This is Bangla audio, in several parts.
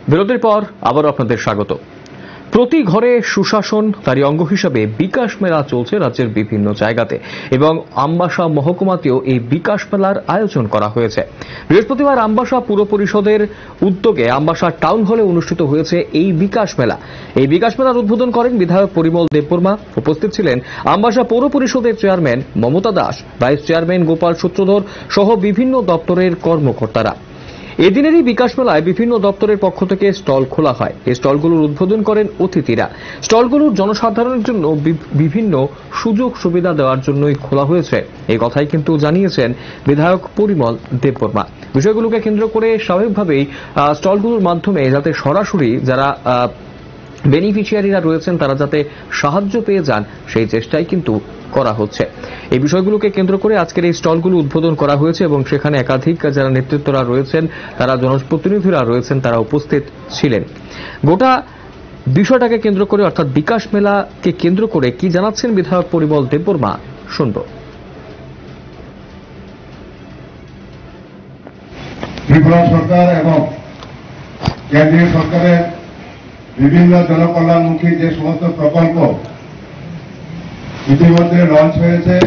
বিরতির পর আবার আপনাদের স্বাগত। প্রতি ঘরে সুশাসন তারই অঙ্গ হিসাবে বিকাশ মেলা চলছে রাজ্যের বিভিন্ন জায়গাতে এবং আমবাসা মহকুমাতেও এই বিকাশ মেলার আয়োজন করা হয়েছে। বৃহস্পতিবার আমবাসা পুর পরিষদের উদ্যোগে আমবাসা টাউন হলে অনুষ্ঠিত হয়েছে এই বিকাশ মেলা। এই বিকাশ মেলার উদ্বোধন করেন বিধায়ক পরিমল দেববর্মা। উপস্থিত ছিলেন আমবাসা পৌর পরিষদের chairman Mamata Das, vice chairman Gopal Sutradhar সহ বিভিন্ন দপ্তরের কর্মকর্তারা। এদিনেরই বিকাশ মেলায় বিভিন্ন দপ্তরের পক্ষ থেকে স্টল খোলা হয়। এই স্টলগুলোর উদ্বোধন করেন অতিথিরা। স্টলগুলোর জনসাধারণের জন্য বিভিন্ন সুযোগ সুবিধা দেওয়ার জন্যই খোলা হয়েছে, এই কথাই কিন্তু জানিয়েছেন বিধায়ক পরিমল দেববর্মা। বিষয়গুলোকে কেন্দ্র করে স্বাভাবিকভাবেই স্টলগুলোর মাধ্যমে যাতে সরাসরি যারা বেনিফিশিয়ারিরা রয়েছেন তারা যাতে সাহায্য পেয়ে যান সেই চেষ্টাই কিন্তু করা হচ্ছে। এই বিষয়গুলোকে কেন্দ্র করে আজকের এই স্টলগুলো উদ্বোধন করা হয়েছে এবং সেখানে একাধিক যারা নেতৃত্বরা রয়েছেন, তারা জনপ্রতিনিধিরা রয়েছেন, তারা উপস্থিত ছিলেন। গোটা বিষয়টাকে কেন্দ্র করে অর্থাৎ বিকাশ মেলাকে কেন্দ্র করে কি জানাচ্ছেন বিধায়ক পরিমল দেববর্মা শুনব। ত্রিপুরা সরকার এবং কেন্দ্রীয় সরকারের বিভিন্ন জনকল্যাণমুখী যে সমস্ত প্রকল্প ইতিমধ্যে লঞ্চ হয়েছে,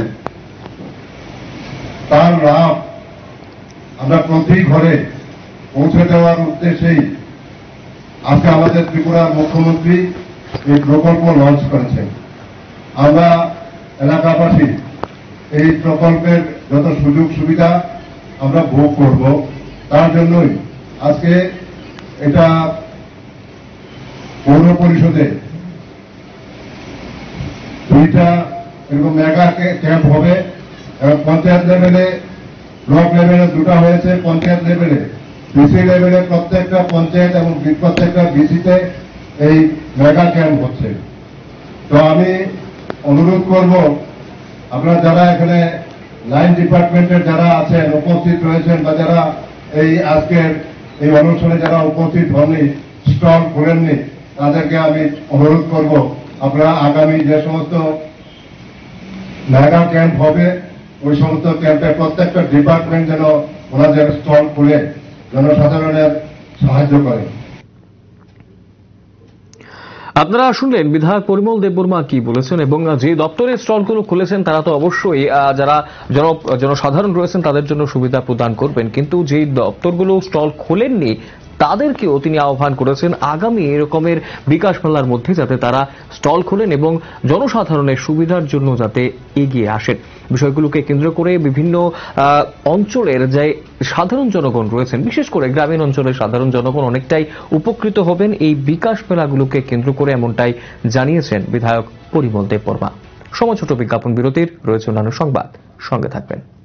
তার লাভ আমরা প্রতি ঘরে পৌঁছে দেওয়ার উদ্দেশ্যেই আজকে আমাদের ত্রিপুরার মুখ্যমন্ত্রী এই প্রকল্প লঞ্চ করেছেন। আমরা এলাকাবাসী এই প্রকল্পের যত সুযোগ সুবিধা আমরা ভোগ করব, তার জন্যই আজকে এটা পৌর পরিষদে দুইটা এরকম মেগা ক্যাম্প হবে এবং পঞ্চায়েত লেভেলে, ব্লক লেভেলে দুটা হয়েছে, পঞ্চায়েত লেভেলে, বিসি লেভেলে প্রত্যেকটা পঞ্চায়েত এবং প্রত্যেকটা বিসিতে এই মেগা ক্যাম্প হচ্ছে। তো আমি অনুরোধ করব, আপনারা যারা এখানে লাইন ডিপার্টমেন্টের যারা আছেন, উপস্থিত রয়েছেন, বা যারা এই আজকের এই অনুষ্ঠানে যারা উপস্থিত হননি, স্টল খোলেননি, তাদেরকে আমি অনুরোধ করব আপনারা আগামী যে সমস্ত মেগা ক্যাম্প হবে ওই সমস্ত ক্যাম্পে প্রত্যেকটা ডিপার্টমেন্ট যেন ওনাদের স্টল খুলে জনসাধারণের সাহায্য করে। আপনারা শুনলেন বিধায়ক পরিমল দেববর্মা কি বলেছেন এবং যে দপ্তরের স্টলগুলো খুলেছেন তারা তো অবশ্যই যারা জনসাধারণ রয়েছেন তাদের জন্য সুবিধা প্রদান করবেন, কিন্তু যেই দপ্তরগুলো স্টল খোলেননি তাদেরকেও তিনি আহ্বান করেছেন আগামী এরকমের বিকাশ মেলার মধ্যে যাতে তারা স্টল খোলেন এবং জনসাধারণের সুবিধার জন্য যাতে এগিয়ে আসেন। বিষয়গুলোকে কেন্দ্র করে বিভিন্ন অঞ্চলের যে সাধারণ জনগণ রয়েছেন, বিশেষ করে গ্রামীণ অঞ্চলের সাধারণ জনগণ অনেকটাই উপকৃত হবেন এই বিকাশ মেলাগুলোকে কেন্দ্র করে, এমনটাই জানিয়েছেন বিধায়ক পরিমল দেববর্মা। সময় ছোট বিজ্ঞাপন বিরতির, রয়েছে অন্যান্য সংবাদ, সঙ্গে থাকবেন।